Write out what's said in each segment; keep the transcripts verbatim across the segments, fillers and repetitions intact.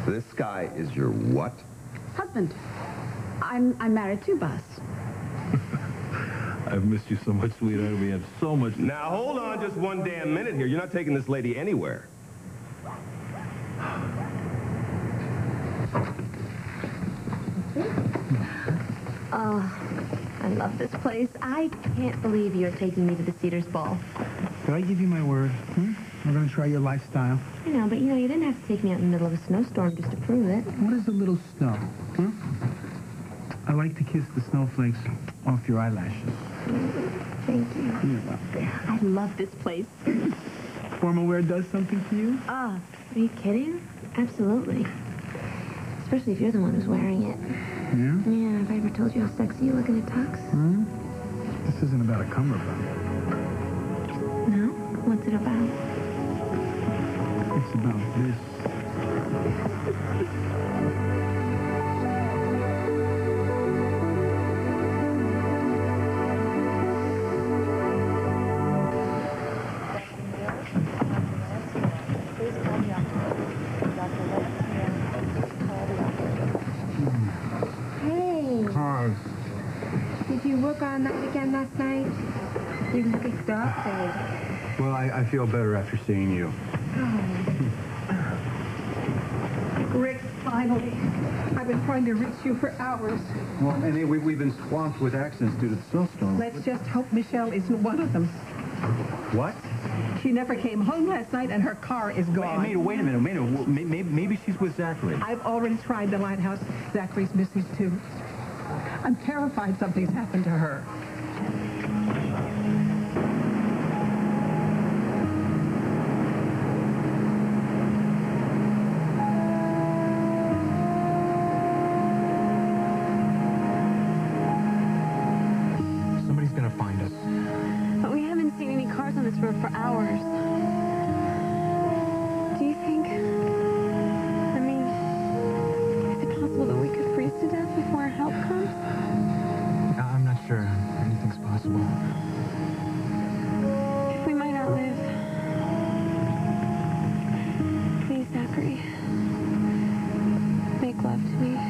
This guy is your what? Husband. I'm, I'm married to Buzz. I've missed you so much, sweetheart. We have so much... Now, hold on just one damn minute here. You're not taking this lady anywhere. Oh, I love this place. I can't believe you're taking me to the Cedar's ball. Did I give you my word? Hmm? We're going to try your lifestyle. I know, but you know, you didn't have to take me out in the middle of a snowstorm just to prove it. What is a little snow? Hmm? I like to kiss the snowflakes off your eyelashes. Thank you. You're welcome. I love this place. Formal wear does something to you? Ah, are you kidding? Absolutely. Especially if you're the one who's wearing it. Yeah? Yeah, have I ever told you how sexy you look in a tux? Hmm? This isn't about a cummerbund. No? What's it about? It's about this. Did you work all night again last night? You look exhausted. Well, I, I feel better after seeing you. Oh. Rick, finally. I've been trying to reach you for hours. Well, and we, we've been swamped with accidents due to the snowstorm. Let's just hope Michelle isn't one of them. What? She never came home last night, and her car is gone. Wait, wait a minute, wait a minute. Maybe, maybe she's with Zachary. I've already tried the lighthouse. Zachary's missing, too. I'm terrified something's happened to her. Somebody's gonna find us. But we haven't seen any cars on this road for hours. Do you think... I mean, is it possible that we could freeze to death before our help comes? I'm not sure anything's possible. We might not live. Please, Zachary. Make love to me.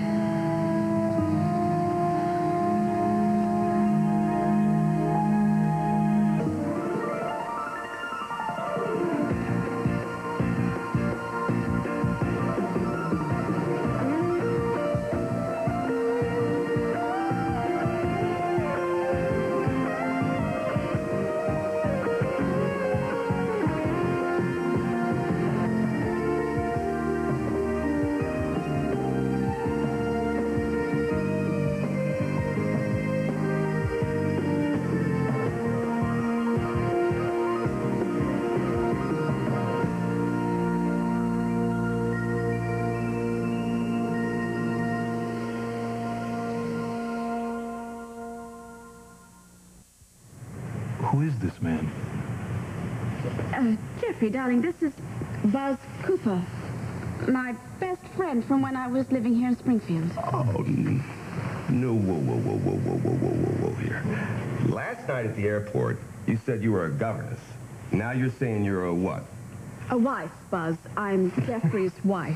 Who is this man? Uh, Jeffrey, darling, this is Buzz Cooper. My best friend from when I was living here in Springfield. Oh, no, whoa, whoa, whoa, whoa, whoa, whoa, whoa, whoa, whoa, here. Last night at the airport, you said you were a governess. Now you're saying you're a what? A wife, Buzz. I'm Jeffrey's wife.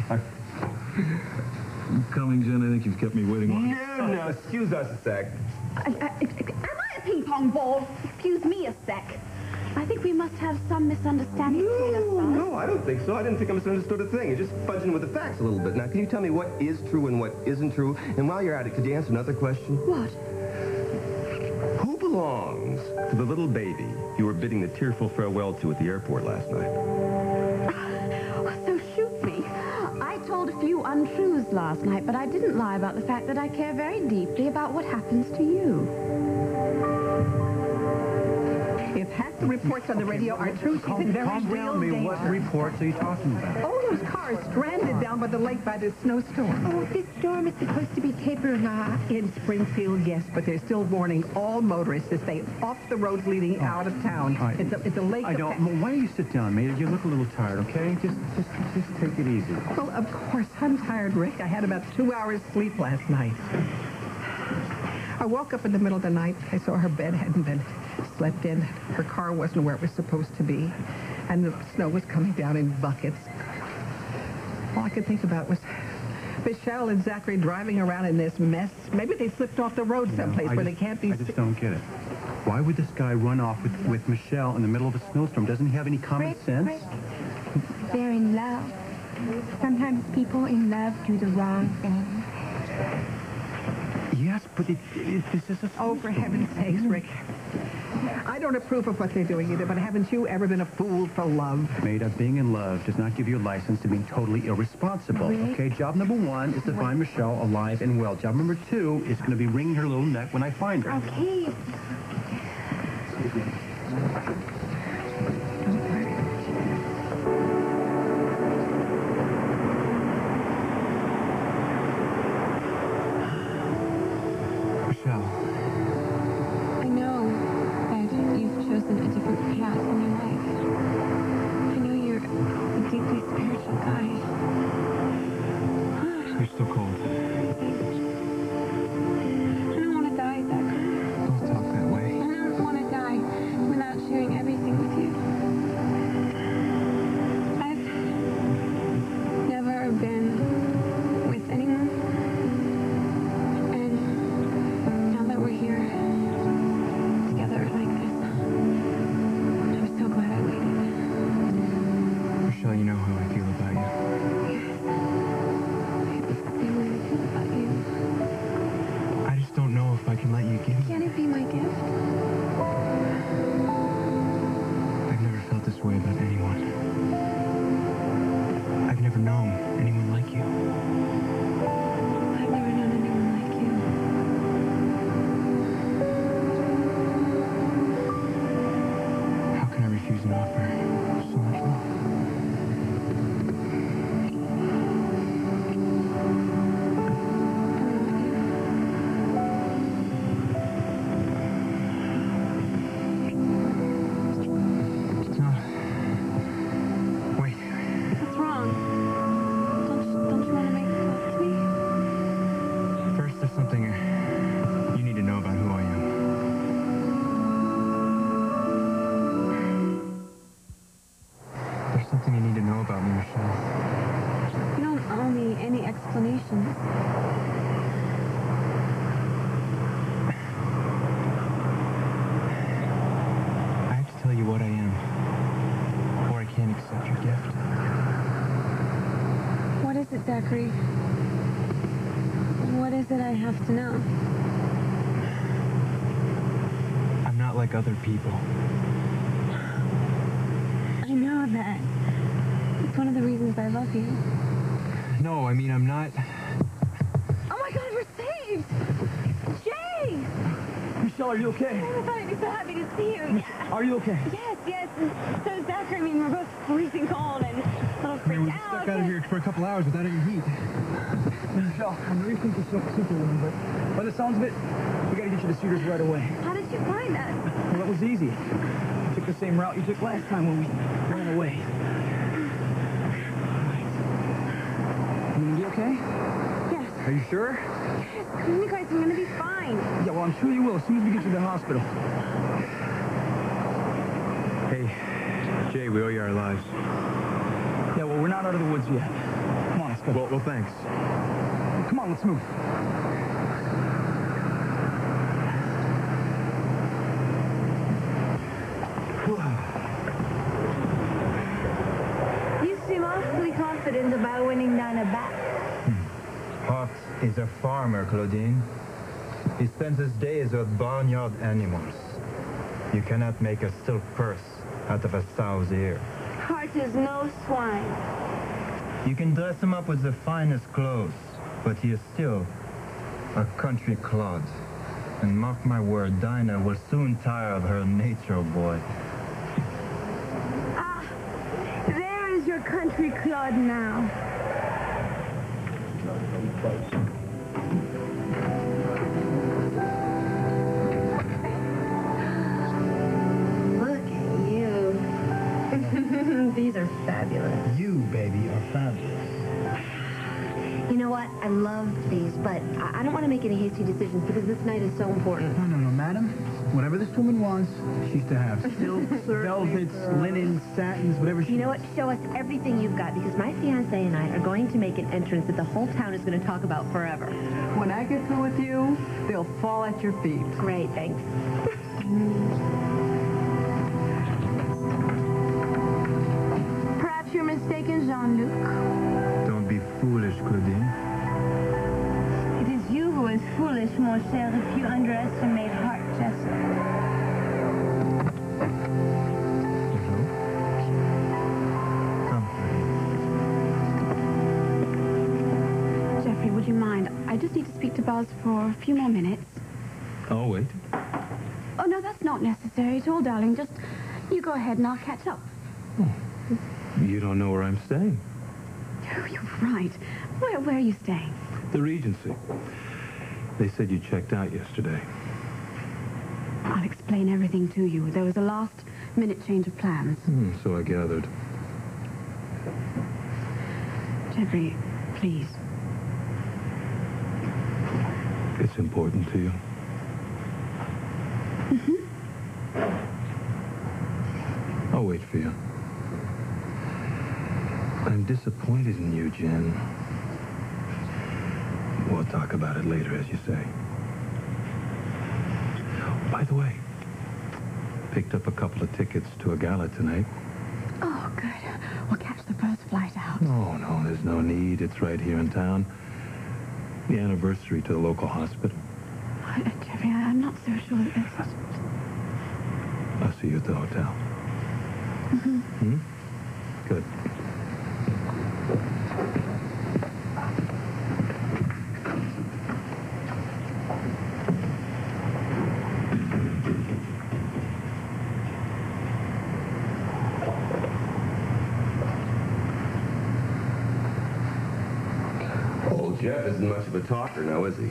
I'm coming, Jen. I think you've kept me waiting long. No, no, excuse us a sec. I, I, I, am I a ping-pong ball? Excuse me a sec. I think we must have some misunderstanding between us, No, Buzz. no, I don't think so. I didn't think I misunderstood a thing. You're just fudging with the facts a little bit. Now, can you tell me what is true and what isn't true? And while you're at it, could you answer another question? What? Who belongs to the little baby you were bidding the tearful farewell to at the airport last night? So shoot me. I told a few untruths last night, but I didn't lie about the fact that I care very deeply about what happens to you. If half the reports on the radio are true, she's in very Calm real down, me. danger. What reports are you talking about? Oh, those cars stranded down by the lake by this snowstorm. Oh, this storm is supposed to be tapering off. In Springfield, yes, but they're still warning all motorists to stay off the roads leading oh. out of town. Right. It's, a, it's a lake. I don't. Why don't you sit down, mate? You look a little tired, okay? Just, just, just take it easy. Well, of course, I'm tired, Rick. I had about two hours sleep last night. I woke up in the middle of the night. I saw her bed hadn't been slept in. Her car wasn't where it was supposed to be. And the snow was coming down in buckets. All I could think about was Michelle and Zachary driving around in this mess. Maybe they slipped off the road someplace I where just- they can't be... I just don't get it. Why would this guy run off with, with Michelle in the middle of a snowstorm? Doesn't he have any common Rick, sense? Rick, they're in love. Sometimes people in love do the wrong thing. Yes, but it, it, this is a Oh, for heaven's sakes, Rick. I don't approve of what they're doing either, but haven't you ever been a fool for love? Maida, being in love does not give you a license to be totally irresponsible. Rick. Okay, job number one is to find Michelle alive and well. Job number two is going to be wringing her little neck when I find her. Okay. Michelle. I know that you've chosen a different path in your life. I know you're a deeply spiritual guy. You're still cold. I don't want to die, Zachary. Don't talk that way. I don't want to die without sharing everything with you. I've never been with anyone. And now that we're here together like this, I'm so glad I waited. Michelle, you know how I feel about you. It's the same way I feel about you. I just don't know if I can let you give me... Can it be my gift? I've never felt this way about anyone. I've never known anyone like you. I've never known anyone like you. How can I refuse an offer? So much love. It's not... Wait. What's wrong? Don't you, don't you want to make love to me? First, there's something you need to know about who I am. There's something you need to know about me, Michelle. You don't owe me any explanations. I have to tell you what I am, or I can't accept your gift. What is it, Zachary? What is it I have to know? I'm not like other people. I know that. It's one of the reasons I love you. No, I mean, I'm not... Oh my God, we're saved! Jay! Michelle, are you okay? Oh my God, I'd be so happy to see you. Are you okay? Yes, yes. And so is Zachary. I mean, we're both freezing cold and a little freaked out. Stuck out of here for a couple hours without any heat. Michelle, I know you think you're so superwoman, but by the sounds of it, we gotta get you to Cedars right away. How did you find us? Well, that was easy. You took the same route you took last time when we ran away. You gonna be okay? Yes. Are you sure? Yes. Come on, you guys. I'm gonna be fine. Yeah, well, I'm sure you will as soon as we get you to the hospital. Hey, Jay, we owe you our lives. Yeah, well, we're not out of the woods yet. Come on, let's go. Well, well, thanks. Come on, let's move. You seem awfully confident about winning Dinah back. Hart is a farmer, Claudine. He spends his days with barnyard animals. You cannot make a silk purse out of a sow's ear. Hart is no swine. You can dress him up with the finest clothes, but he is still a country clod. And mark my word, Dinah will soon tire of her nature boy. Ah, there is your country clod now. Look at you. These are fabulous. You, baby, are fabulous. You know what? I love these, but I I don't want to make any hasty decisions because this night is so important. No, no, no, madam. Whatever this woman wants, she's to have. Silks, velvets, linens, satins, whatever she You know what? Show us everything you've got, because my fiancé and I are going to make an entrance that the whole town is going to talk about forever. When I get through with you, they'll fall at your feet. Great, thanks. Perhaps you're mistaken, Jean-Luc. Don't be foolish, Claudine. It is you who is foolish, mon cher, if you underestimate Hart, Jessica. Hello? Come, Claudine. Jeffrey, would you mind? I just need to speak to Buzz for a few more minutes. Oh, wait. Oh, no, that's not necessary at all, darling. Just you go ahead and I'll catch up. You don't know where I'm staying. Oh, you're right. Where, where are you staying? The Regency. They said you checked out yesterday. I'll explain everything to you. There was a last-minute change of plans. Hmm, so I gathered. Jeffrey, please. It's important to you. Mm-hmm. I'll wait for you. I'm disappointed in you, Jen. We'll talk about it later, as you say. By the way, picked up a couple of tickets to a gala tonight. Oh, good. We'll catch the first flight out. Oh, no, there's no need. It's right here in town. The anniversary to the local hospital. Uh, Jeffrey, I, I'm not so sure that that's... I'll see you at the hotel. Mm-hmm. Hmm? Good. Old Jeff isn't much of a talker now, is he?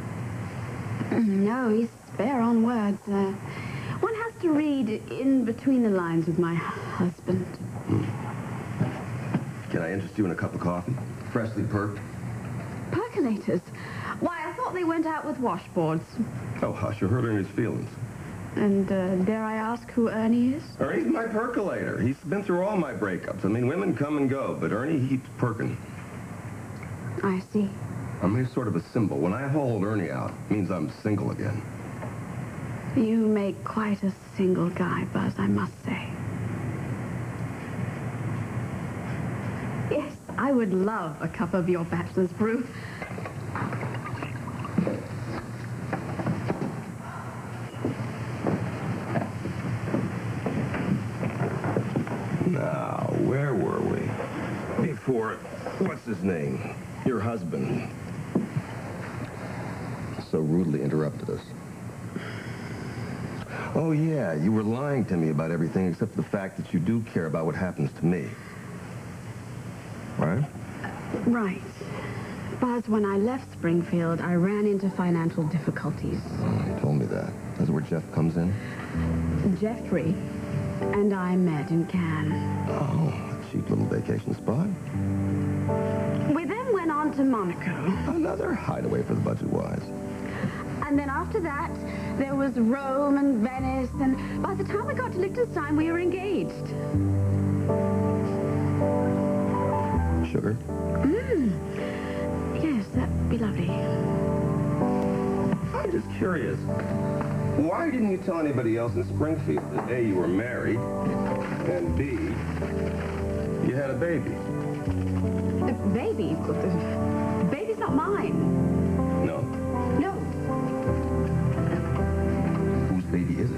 No, he's spare on words. Uh, one has to read in between the lines with my husband. Hmm. Can I interest you in a cup of coffee? Freshly perked? Percolators? Why, I thought they went out with washboards. Oh, hush, you hurt Ernie's feelings. And uh, dare I ask who Ernie is? Ernie's my percolator. He's been through all my breakups. I mean, women come and go, but Ernie, he keeps perking. I see. I mean, he's sort of a symbol. When I haul Ernie out, it means I'm single again. You make quite a single guy, Buzz, I must say. Yes, I would love a cup of your bachelor's brew. Now, where were we? Before, what's his name? Your husband. So rudely interrupted us. Oh, yeah, you were lying to me about everything except the fact that you do care about what happens to me. Right? Right. Buzz, when I left Springfield, I ran into financial difficulties. Oh, you told me that. That's where Jeff comes in? Jeffrey and I met in Cannes. Oh, a cheap little vacation spot. We then went on to Monaco. Another hideaway for the budget-wise. And then after that, there was Rome and Venice, and by the time we got to Liechtenstein, we were engaged. Sugar? Mmm. Yes, that'd be lovely. I'm just curious. Why didn't you tell anybody else in Springfield that A, you were married, and B, you had a baby? The baby? The baby's not mine. No. No. Whose baby is it?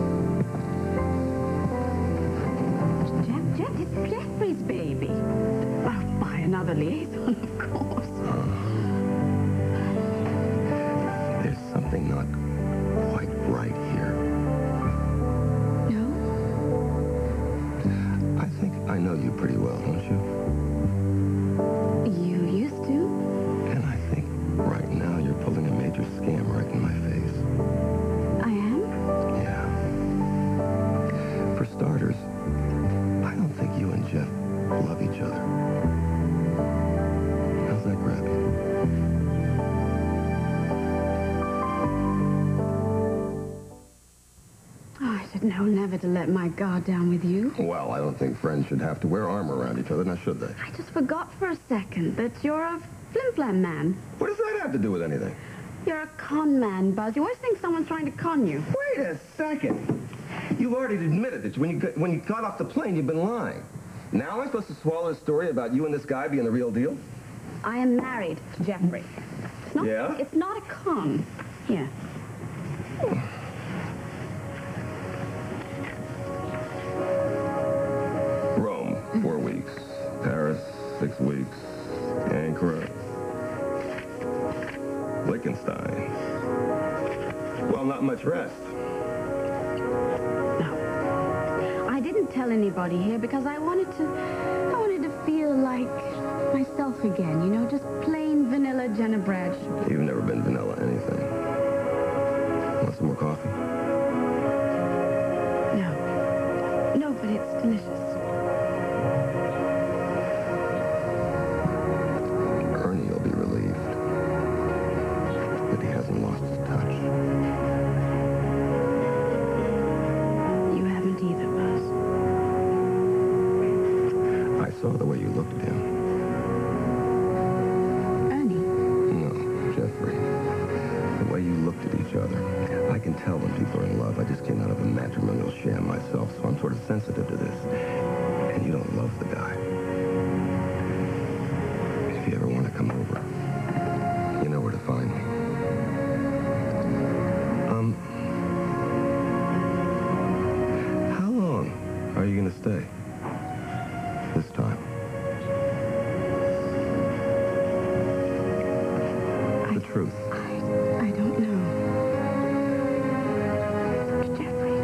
Jeff, Jeff, it's Jeffrey's baby. Oh, by another liaison, of course. Uh, there's something not quite right here. No? I think I know you pretty well, don't you? You used to? And I think right now you're pulling a major scam right in my face. I am? Yeah. For starters, I don't think you and Jeff love each other. How's that grab you? should know never to let my guard down with you. Well, I don't think friends should have to wear armor around each other, now should they? I just forgot for a second that you're a flim-flam man. What does that have to do with anything? You're a con man, Buzz. You always think someone's trying to con you. Wait a second. You've already admitted that when you, got, when you got off the plane, you've been lying. Now am I supposed to swallow a story about you and this guy being the real deal? I am married to Jeffrey. It's not, Yeah? It's not a con. Here. Rome, four weeks. Paris, six weeks. Ankara. Liechtenstein. Well, not much rest. No. I didn't tell anybody here because I wanted to... I wanted to feel like myself again, you know, just plain vanilla Jenna Bradshaw. You've never been vanilla anything. Want some more coffee? No. No, but it's delicious. Ernie will be relieved that he hasn't lost his touch. You haven't either, Buzz. I saw the way you looked at him. Ernie? No, Jeffrey. The way you looked at each other. I can tell when people are in love. I just came out of a matrimonial sham myself, so I'm sort of sensitive to this. And you don't love the guy. If you ever want to come over, you know where to find me. Um, how long are you going to stay? This time? The truth. I, I don't know. Jeffrey.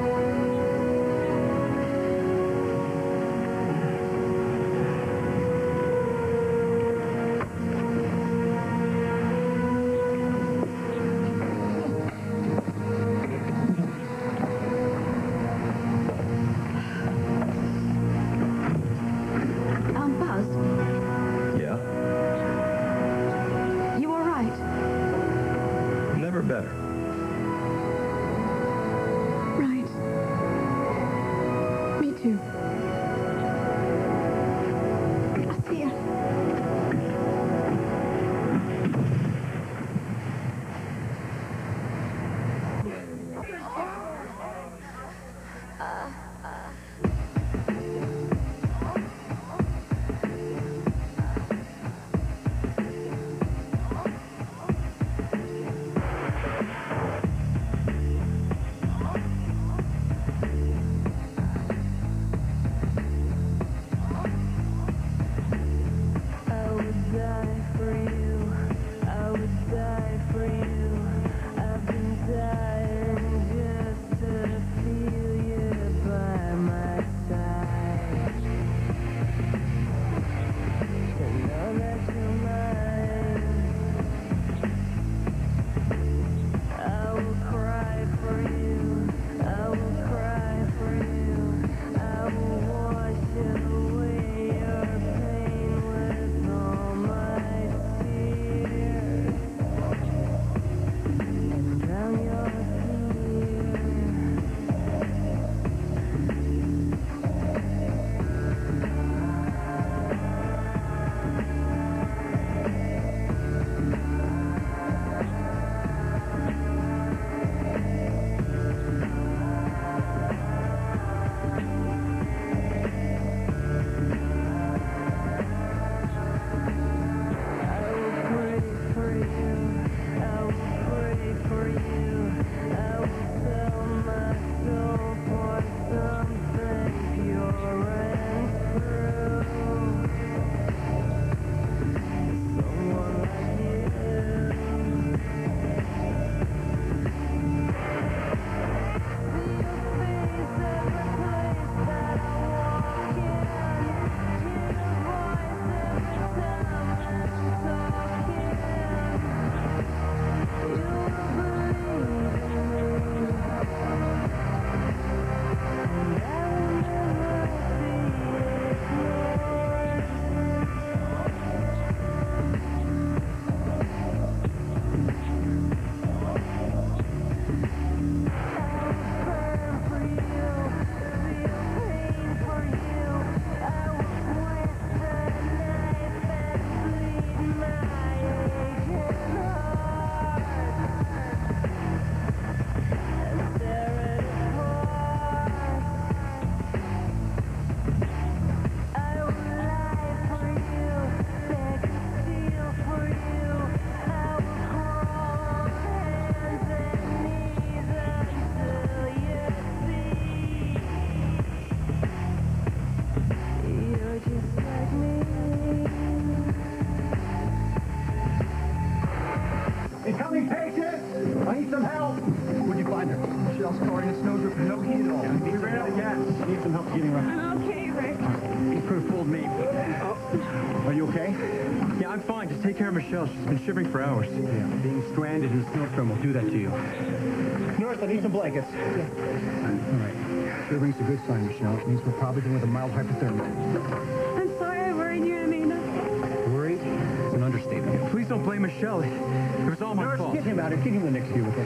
Michelle's car and it's no, no heat at all. We ran out of gas. Need some help getting around. I'm okay, Rick. You could have fooled me. Oh. Are you okay? Yeah, I'm fine. Just take care of Michelle. She's been shivering for hours. Yeah, being stranded in a snowstorm will do that to you. Nurse, I need some blankets. Yeah. All right. Shivering's a good sign, Michelle. It means we're probably dealing with a mild hypothermia. I'm sorry I worried you, Amanda. Worried? It's an understatement. Please don't blame Michelle. It was all my Nurse, fault. get him out of Get him in the next cubicle.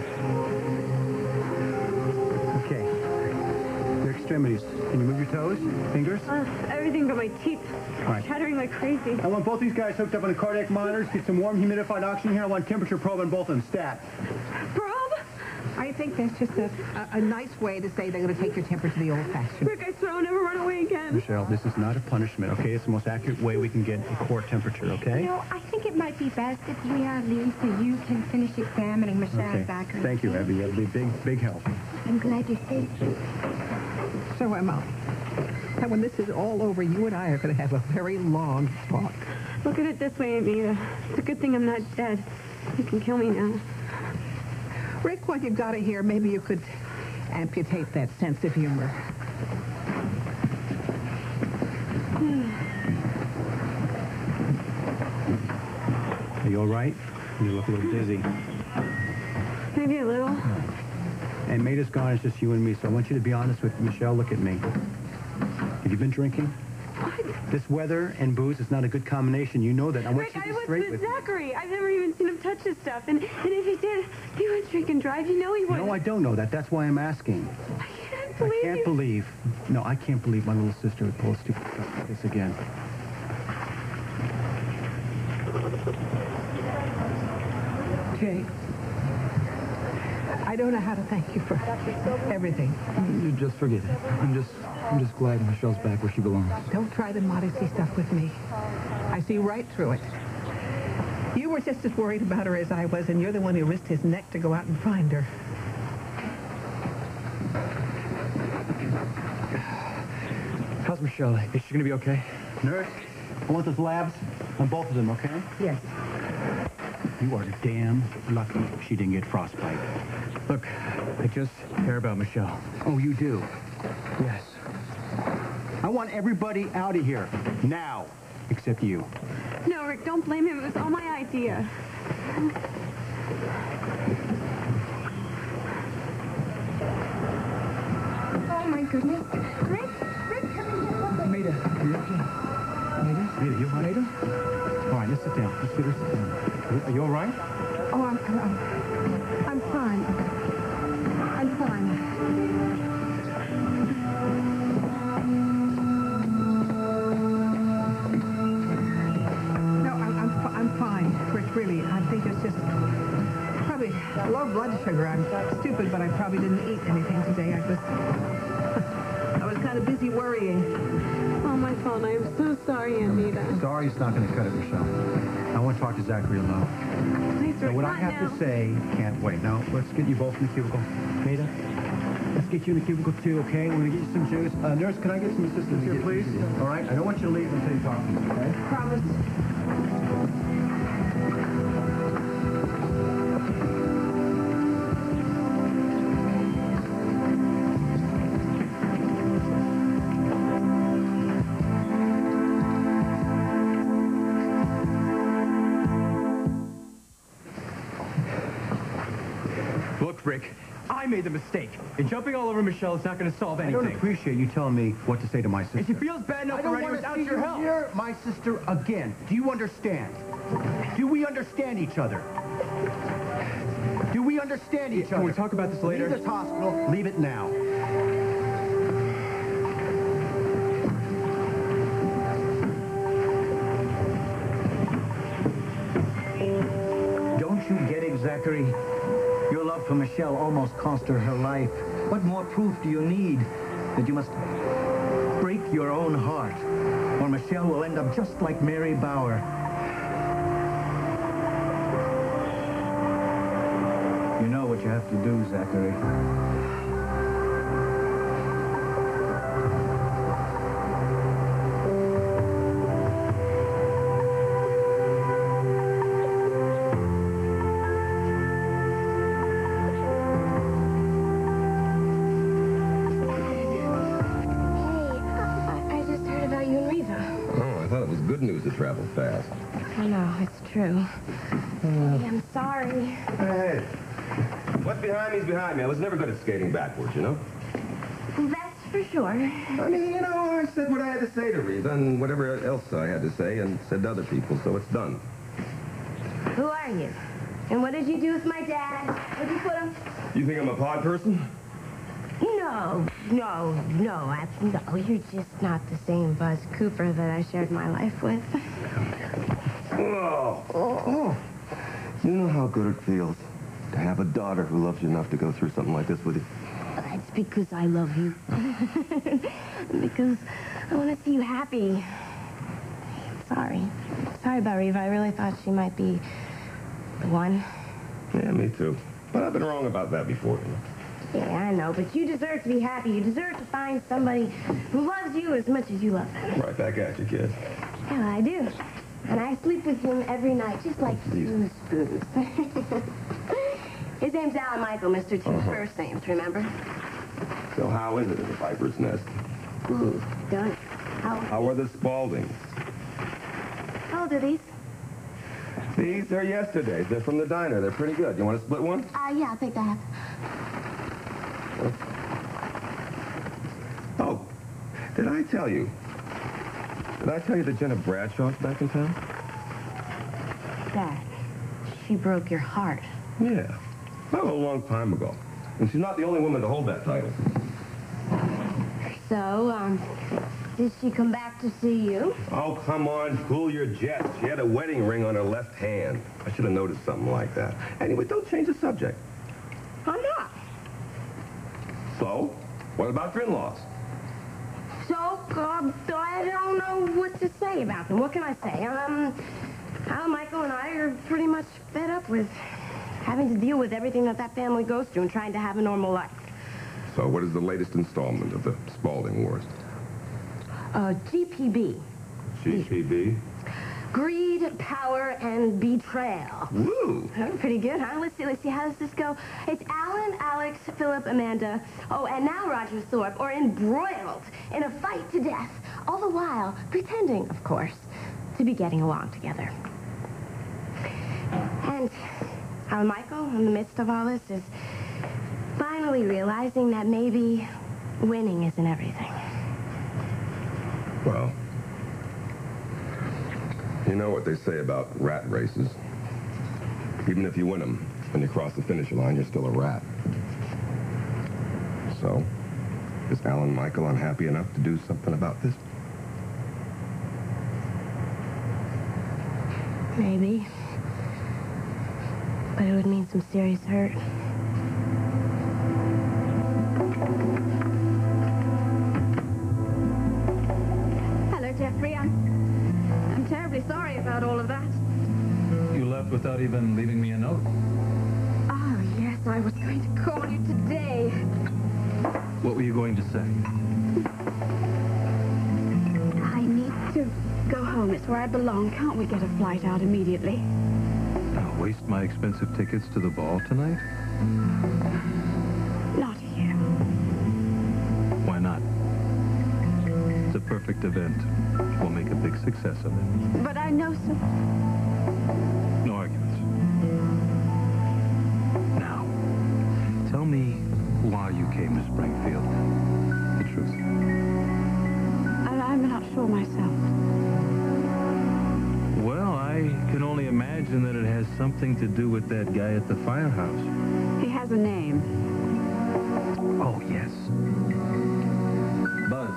Okay. Your extremities. Can you move your toes? Fingers? Uh, everything but my teeth. All right. Chattering like crazy. I want both these guys hooked up on the cardiac monitors. Get some warm, humidified oxygen here. I want temperature probe on both of them. Stat. Prob? I think that's just a, a, a nice way to say they're going to take your temperature the old-fashioned. Rick, I swear I'll never run away again. Michelle, this is not a punishment, okay? It's the most accurate way we can get a core temperature, okay? You know, I think it might be best if we are leave so you can finish examining Michelle Okay. and Zachary. Thank you, Abby. That'll be big, big help. I'm glad you're safe. So am I. And when this is all over, you and I are going to have a very long talk. Look at it this way, Amanda. It's a good thing I'm not dead. You can kill me now. Rick, when you got it here, maybe you could amputate that sense of humor. Are you all right? You look a little dizzy. Maybe a little. And Maida's gone. It's just you and me, so I want you to be honest with Michelle. Look at me. Have you been drinking? What? This weather and booze is not a good combination. You know that. I want Rick, you to I be was straight with with me. Zachary. I've never even seen him touch this stuff. And, and if he did, he would drink and drive. You know he would. No, I don't know that. That's why I'm asking. I can't believe I can't you. believe. No, I can't believe my little sister would pull stupid stuff like this again. Jay, I don't know how to thank you for everything. You just forget it. I'm just, I'm just glad Michelle's back where she belongs. Don't try the modesty stuff with me. I see right through it. You were just as worried about her as I was, and you're the one who risked his neck to go out and find her. How's Michelle? Is she gonna be okay? Nurse, I want those labs on both of them, okay? Yes. You are damn lucky she didn't get frostbite. Look, I just care about Michelle. Oh, you do? Yes. I want everybody out of here. Now. Except you. No, Rick, don't blame him. It was all my idea. Oh, my goodness. Rick, Rick, come in here. Maida, are you okay? Maida? Maida, you all right? Maida? All right, let's sit down. Let's get her sit down. Are you all right? Oh, I'm, I'm, I'm fine. I'm fine. No, I'm, I'm, fi- I'm fine, Rick, really. I think it's just probably low blood sugar. I'm stupid, but I probably didn't eat anything today. I was, I was kind of busy worrying. Oh, my fault. I am so sorry, Anita. Sorry's not going to cut it, Michelle. I want to talk to Zachary alone. Please, So Rick, what I not have now. to say can't wait. Now, let's get you both in the cubicle. Maida, let's get you in the cubicle, too, okay? We're going to get you some juice. Uh, nurse, can I get some assistance here, please? All right? I don't want you to leave until you talk to me, okay? Promise. Look, Rick, I made the mistake. And jumping all over Michelle is not going to solve I anything. don't appreciate you telling me what to say to my sister. And she feels bad enough I don't already want without to see your you help. hear my sister again. Do you understand? Do we understand each other? Do we understand each Can other? we talk about this later? Leave this hospital. Leave it now. Don't you get it, Zachary? Your love for Michelle almost cost her her life. What more proof do you need that you must break your own heart, or Michelle will end up just like Mary Bauer? You know what you have to do, Zachary. news that travels fast. I know, it's true. Uh, Hey, I'm sorry. Hey, what's behind me is behind me. I was never good at skating backwards, you know? That's for sure. I mean, you know, I said what I had to say to Reva and whatever else I had to say and said to other people, so it's done. Who are you? And what did you do with my dad? Where'd you put him? You think I'm a pod person? No, no, no, I, no. You're just not the same Buzz Cooper that I shared my life with. Oh. Oh. You know how good it feels to have a daughter who loves you enough to go through something like this with you? That's because I love you. Because I want to see you happy. Sorry. Sorry about Reva. I really thought she might be the one. Yeah, me too. But I've been wrong about that before. Yeah, I know, but you deserve to be happy. You deserve to find somebody who loves you as much as you love them. Right back at you, kid. Yeah, I do. And I sleep with him every night, just like two spoons. His name's Alan Michael, Mister Two uh-huh. First names, remember? So how is it at the Viper's Nest? Ooh, done. How? How are the Spauldings? How old are these? These are yesterday's. They're from the diner. They're pretty good. You want to split one? Uh, yeah, I'll take that. Oh, did I tell you? Did I tell you that Jenna Bradshaw's back in town? Dad, she broke your heart. Yeah. Well, a long time ago. And she's not the only woman to hold that title. So, um, did she come back to see you? Oh, come on, cool your jets. She had a wedding ring on her left hand. I should have noticed something like that. Anyway, don't change the subject. I'm not. So, what about your in-laws? So, uh, I don't know what to say about them. What can I say? Um, Al, Michael, and I are pretty much fed up with having to deal with everything that that family goes through and trying to have a normal life. So, what is the latest installment of the Spaulding Wars? Uh, G P B. G P B? Greed, power, and betrayal. Woo! Oh, pretty good, huh? Let's see, let's see. How does this go? It's Alan, Alex, Philip, Amanda, oh, and now Roger Thorpe are embroiled in a fight to death, all the while pretending, of course, to be getting along together. And Alan Michael, in the midst of all this, is finally realizing that maybe winning isn't everything. Well, you know what they say about rat races. Even if you win them, when you cross the finish line, you're still a rat. So, is Alan Michael unhappy enough to do something about this? Maybe. But it would mean some serious hurt. Hello, Jeffrey. I'm... I'm terribly sorry about all of that. You left without even leaving me a note. Oh, yes, I was going to call you today. What were you going to say? I need to go home. It's where I belong. Can't we get a flight out immediately? I'll waste my expensive tickets to the ball tonight? Not here. Why not? It's a perfect event. We'll make a big success of it. But I know so... No arguments. Now, tell me why you came to Springfield. The truth. I, I'm not sure myself. Well, I can only imagine that it has something to do with that guy at the firehouse. He has a name. Oh, yes. Buzz.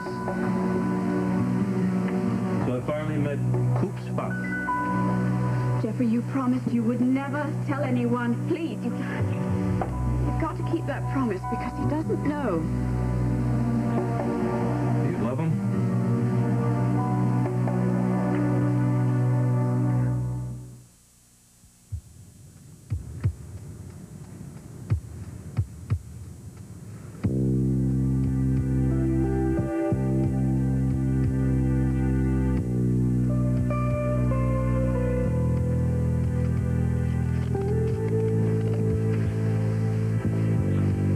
So I finally met Coop's father. Jeffrey, you promised you would never tell anyone. Please, you... You've got to keep that promise because he doesn't know. You love him?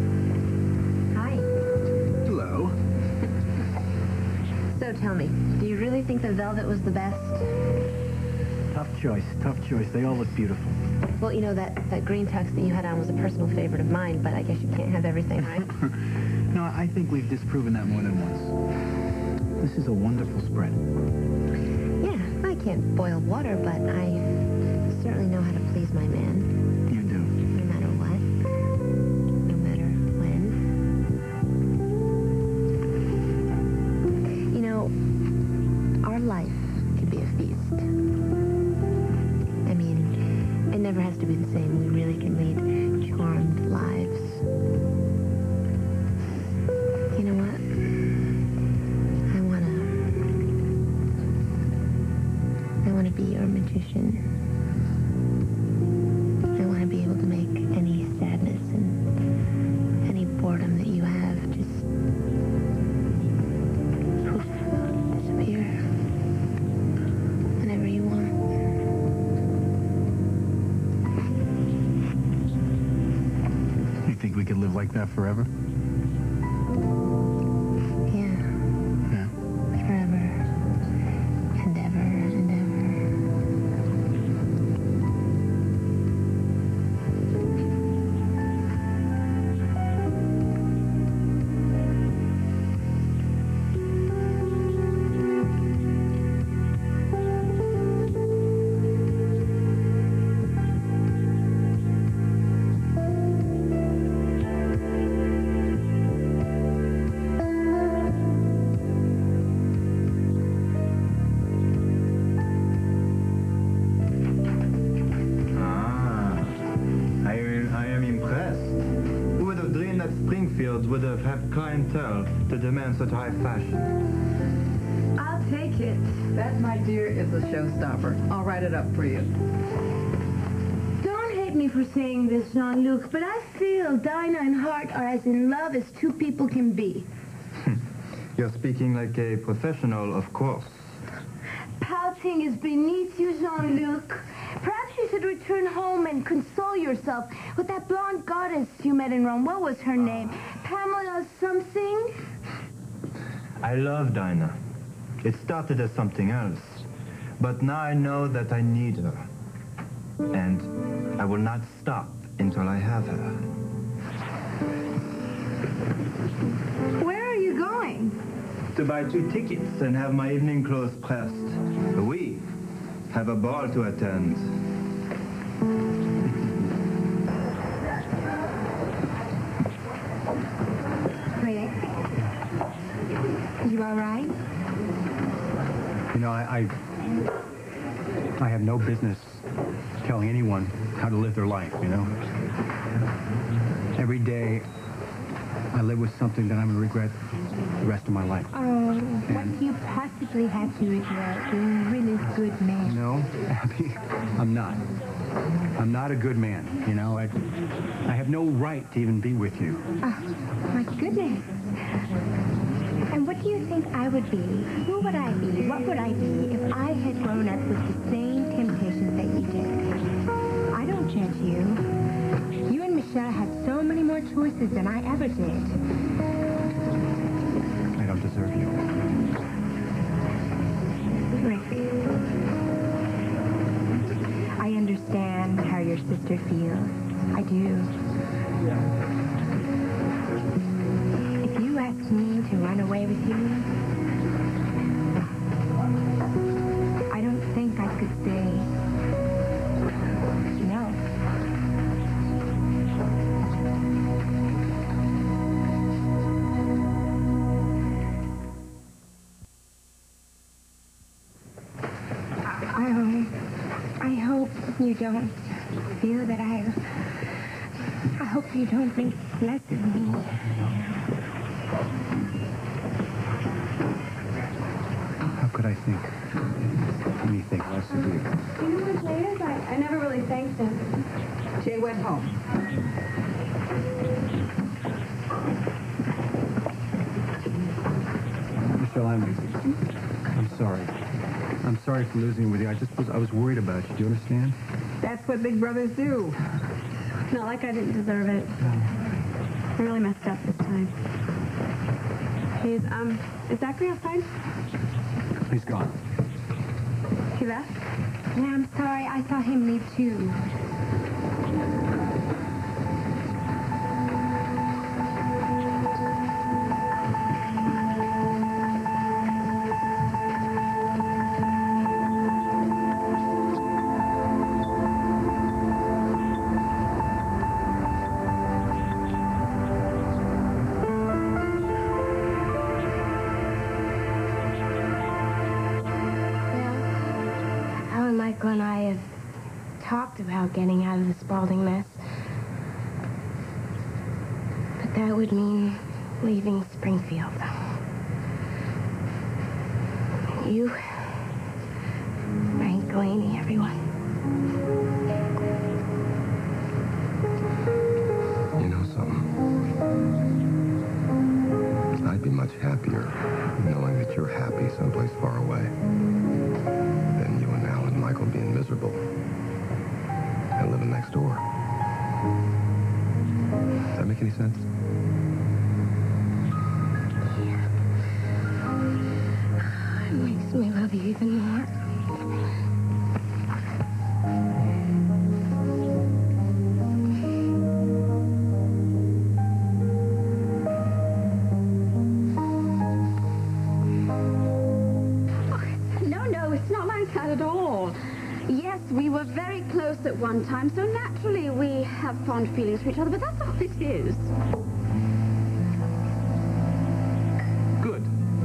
Tell me, do you really think the velvet was the best? Tough choice, tough choice. They all look beautiful. Well, you know, that, that green tux that you had on was a personal favorite of mine, but I guess you can't have everything, right? No, I think we've disproven that more than once. This is a wonderful spread. Yeah, I can't boil water, but I certainly know how to please my man. You do. No matter what. No matter when. You know, our life could be a feast. I mean, it never has to be the same. We really can lead charmed lives. You know what? I wanna... I wanna be your magician. I wanna be able to make any sadness and any boredom that you have just... disappear. Whenever you want. You think we could live like that forever? Would have had clientele to demand such high fashion. I'll take it. That, my dear, is a showstopper. I'll write it up for you. Don't hate me for saying this, Jean-Luc, but I feel Dinah and Hart are as in love as two people can be. You're speaking like a professional, of course. Pouting is beneath you, Jean-Luc. Perhaps you should return home and console yourself with that blonde goddess you met in Rome. What was her name? Pamela something? I love Dinah. It started as something else. But now I know that I need her. And I will not stop until I have her. Where are you going? To buy two tickets and have my evening clothes pressed. We have a ball to attend. Rick, you all right? You know, I, I, I have no business telling anyone how to live their life, you know? Every day, I live with something that I'm going to regret the rest of my life. Oh, what do you possibly have to regret? You're a really good man. No, Abby, I'm not. I'm not a good man, you know? I, I have no right to even be with you. Oh, my goodness. And what do you think I would be? Who would I be? What would I be if I had grown up with the same temptations that you did? I don't judge you. You and Michelle had so many more choices than I ever did. I don't deserve you. Rick, I understand how your sister feels. I do. If you asked me to run away with you, I don't think I could say no. I, I hope you don't feel that I... I hope you don't think less of me. How could I think anything less of you? You know what Jay is? I, I never really thanked him. Jay went home. Michelle, I'm... I'm sorry. I'm sorry for losing you with you. I just was... I was worried about you. Do you understand? That's what big brothers do. Not like I didn't deserve it. I really messed up this time. Hey, is, um, is Zachary outside? He's gone. He left? Yeah, I'm sorry. I saw him leave, too. Michael and I have talked about getting out of the Spaulding mess. But that would mean leaving Springfield. You, Frank, Delaney, everyone. You know something? I'd be much happier knowing that you're happy someplace far away than you and Al and Michael being miserable and living next door. Does that make any sense? It makes me love you even more. At all. Yes, we were very close at one time, so naturally we have fond feelings for each other, but that's all it is. Good.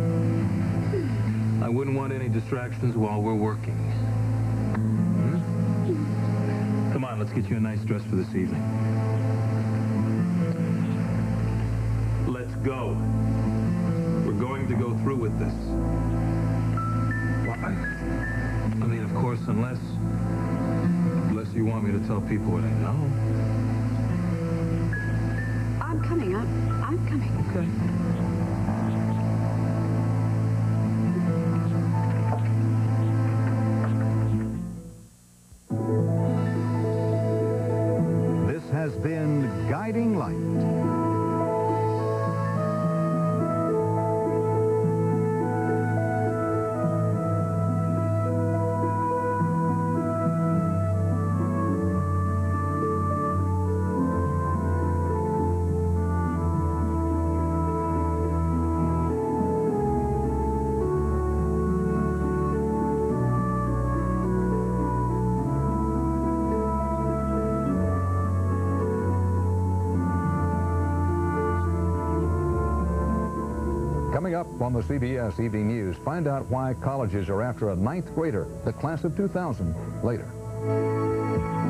I wouldn't want any distractions while we're working. Hmm? Come on, let's get you a nice dress for this evening. Let's go. We're going to go through with this. Well, I... I mean, of course, unless... Unless you want me to tell people what I know. I'm coming. I'm, I'm coming. Okay. This has been Guiding Light. Coming up on the C B S Evening News, find out why colleges are after a ninth grader, the class of two thousand, later.